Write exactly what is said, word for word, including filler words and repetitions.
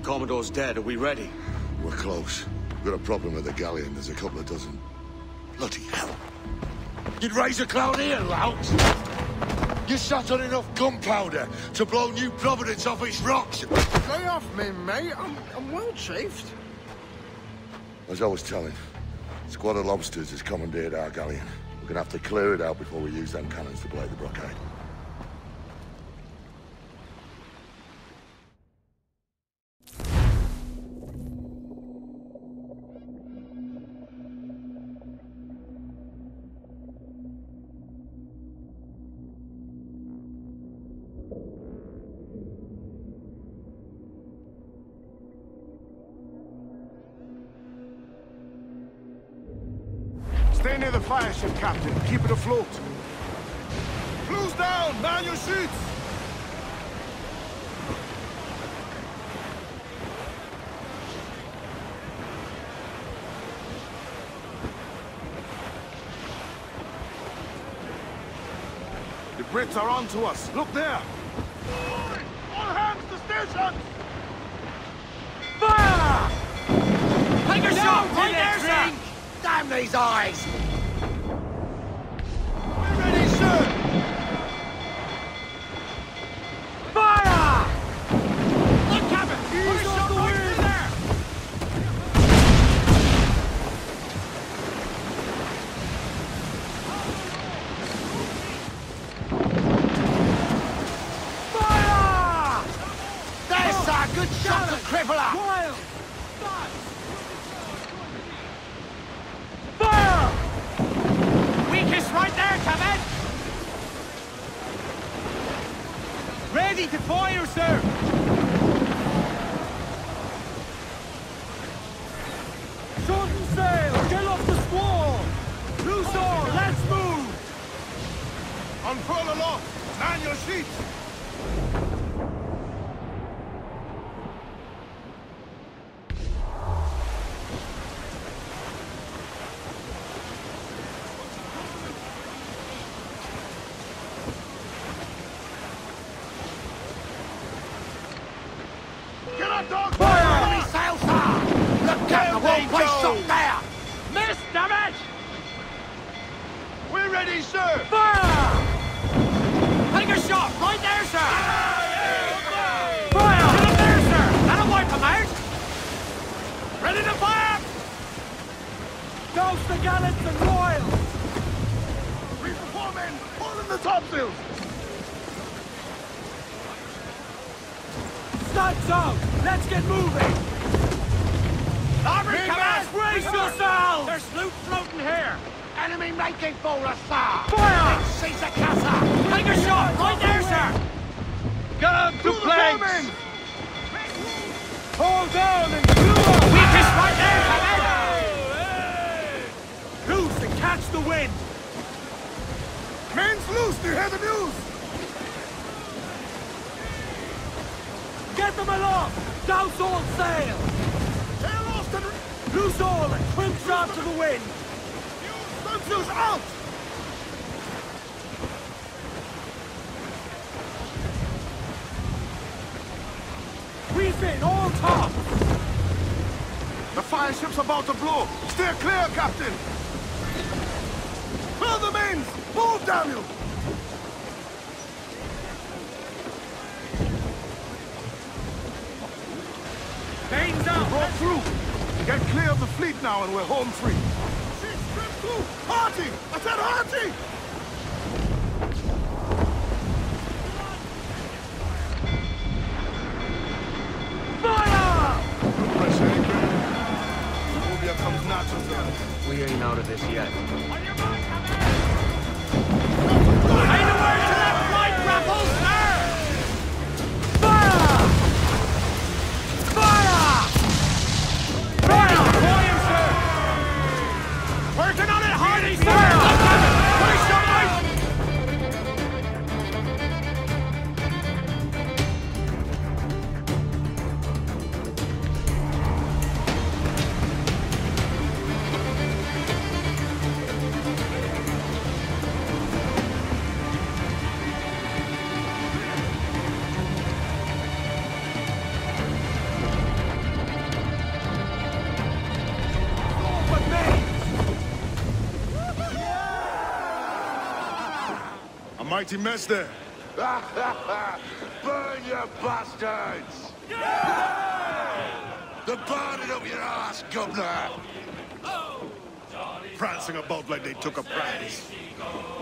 Commodore's dead. Are we ready? We're close. We've got a problem with the galleon. There's a couple of dozen. Bloody hell. You'd raise a cloud here, lout! You sat on enough gunpowder to blow New Providence off its rocks! Lay off me, mate. I'm, I'm well chafed. As I was telling, a squad of lobsters has commandeered our galleon. We're gonna have to clear it out before we use them cannons to blow the blockade. Stay near the fire ship, Captain. Keep it afloat. Blues down! Man your sheets! The Brits are on to us. Look there! All hands to stations! Fire! Take a shot! Right there, sir! Damn these eyes! We're ready, sir! Fire! Look, Captain! Put a shot right through there! Fire! There's sir! Good shot to cripple her! Wild! Fire! Weakest right there, Captain! Ready to fire, sir! Shorten sail! Get off the squall! Loose all! Let's move! Unfurl aloft! Man your sheets! Get up, dog! Fire! Enemy sail, sir! Look, Captain, the wrong place shot there! Missed, damn it! We're ready, sir! Fire! Take a shot! Right there, sir! Fire! Get up there, sir! That'll wipe them out! Ready to fire! Douse the gallants and royals! Reef the foremen! Hold in the topsails! Studs out! Let's get moving! Larboard, come on! Brace yourselves! There's loot floating here! Enemy making for us, sir! Fire! Seize the casa! Take a shot! Right there, sir! Go to planks! Hold on and do it! Weakest right there, come in! Loose and catch the wind! Men's loose! Do you hear the news? Get them aloft! Douse all sail! Sail off and... Loose all and trim sharp to the wind! Stunsails out! Reef in, all tops! The fire ship's about to blow! Steer clear, Captain! Fill the mains! Move, damn you! Mains out! Broke through! Get clear of the fleet now and we're home free! She's trimmed through! Harty! I said Harty! Fire! No pressure, ain't there? Movia comes natural. We ain't out of this yet. On your mark, come in! Ain't a word to that right, Raffles, sir! Fire! Fire! Fire! Fire, sir! Working on it, Hardy, sir! Look at it! Push your right! Mighty mess there. Burn, you bastards! They're burning up your ass, governor! Prancing about like they took a prize.